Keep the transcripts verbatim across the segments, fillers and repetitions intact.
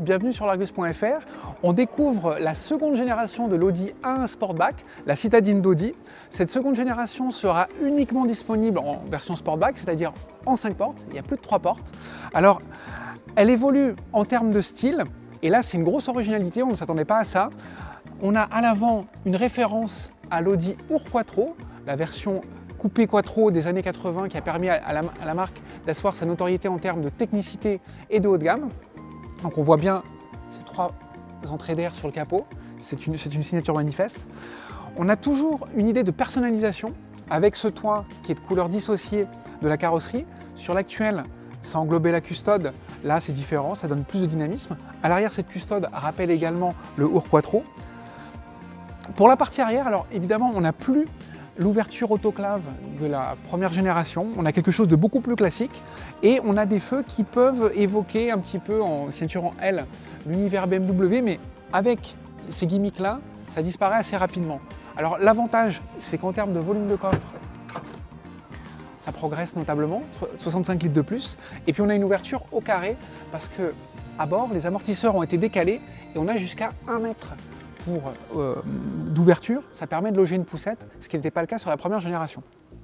bienvenue sur l'Argus point F R. On découvre la seconde génération de l'Audi A un Sportback, la citadine d'Audi. Cette seconde génération sera uniquement disponible en version Sportback, c'est-à-dire en cinq portes, il n'y a plus de trois portes. Alors, elle évolue en termes de style, et là c'est une grosse originalité, on ne s'attendait pas à ça. On a à l'avant une référence à l'Audi Urquattro, la version coupé quattro des années quatre-vingts qui a permis à la, à la marque d'asseoir sa notoriété en termes de technicité et de haut de gamme. Donc on voit bien ces trois entrées d'air sur le capot, c'est une, c'est une signature manifeste. On a toujours une idée de personnalisation avec ce toit qui est de couleur dissociée de la carrosserie. Sur l'actuel, ça englobait la custode, là c'est différent, ça donne plus de dynamisme. À l'arrière, cette custode rappelle également le Urquattro. Pour la partie arrière, alors évidemment, on n'a plus l'ouverture autoclave de la première génération, on a quelque chose de beaucoup plus classique et on a des feux qui peuvent évoquer un petit peu en ceinture en L l'univers B M W, mais avec ces gimmicks là, ça disparaît assez rapidement. Alors l'avantage, c'est qu'en termes de volume de coffre, ça progresse notablement, soixante-cinq litres de plus, et puis on a une ouverture au carré parce que à bord, les amortisseurs ont été décalés et on a jusqu'à un mètre pour euh, d'ouverture, ça permet de loger une poussette, ce qui n'était pas le cas sur la première génération.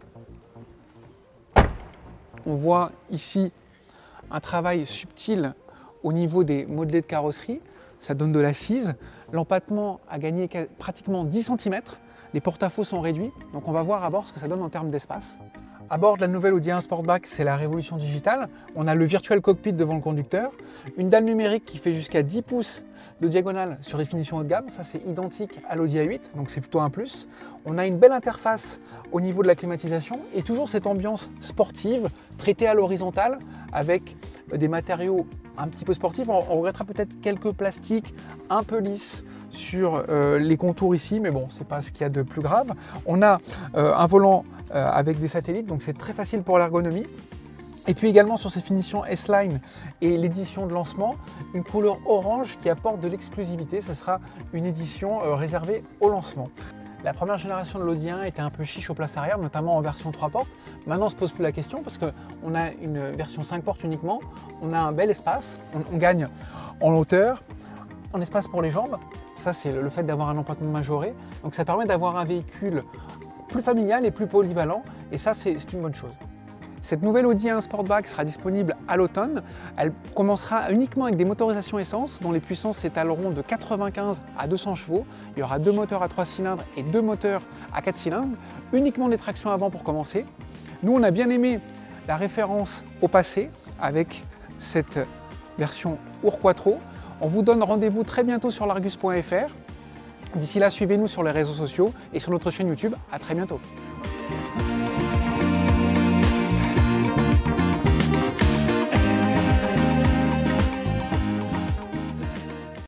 On voit ici un travail subtil au niveau des modelés de carrosserie, ça donne de l'assise. L'empattement a gagné pratiquement dix centimètres, les porte-à-faux sont réduits, donc on va voir à bord ce que ça donne en termes d'espace. À bord de la nouvelle Audi A un Sportback, c'est la révolution digitale. On a le virtual cockpit devant le conducteur, une dalle numérique qui fait jusqu'à dix pouces de diagonale sur les finitions haut de gamme. Ça, c'est identique à l'Audi A huit, donc c'est plutôt un plus. On a une belle interface au niveau de la climatisation et toujours cette ambiance sportive, traitée à l'horizontale, avec des matériaux un petit peu sportifs. On regrettera peut-être quelques plastiques un peu lisses sur euh, les contours ici, mais bon, c'est pas ce qu'il y a de plus grave. On a euh, un volant euh, avec des satellites, donc c'est très facile pour l'ergonomie. Et puis également sur ces finitions S-Line et l'édition de lancement, une couleur orange qui apporte de l'exclusivité. Ce sera une édition euh, réservée au lancement. La première génération de l'Audi A un était un peu chiche aux places arrière, notamment en version trois portes. Maintenant, on ne se pose plus la question parce qu'on a une version cinq portes uniquement. On a un bel espace, on, on gagne en hauteur, en espace pour les jambes. Ça, c'est le fait d'avoir un empattement majoré. Donc ça permet d'avoir un véhicule plus familial et plus polyvalent. Et ça, c'est une bonne chose. Cette nouvelle Audi A un Sportback sera disponible à l'automne. Elle commencera uniquement avec des motorisations essence dont les puissances s'étaleront de quatre-vingt-quinze à deux cents chevaux. Il y aura deux moteurs à trois cylindres et deux moteurs à quatre cylindres, uniquement des tractions avant pour commencer. Nous, on a bien aimé la référence au passé avec cette version Urquattro. On vous donne rendez-vous très bientôt sur l'Argus point F R. D'ici là, suivez-nous sur les réseaux sociaux et sur notre chaîne YouTube. À très bientôt.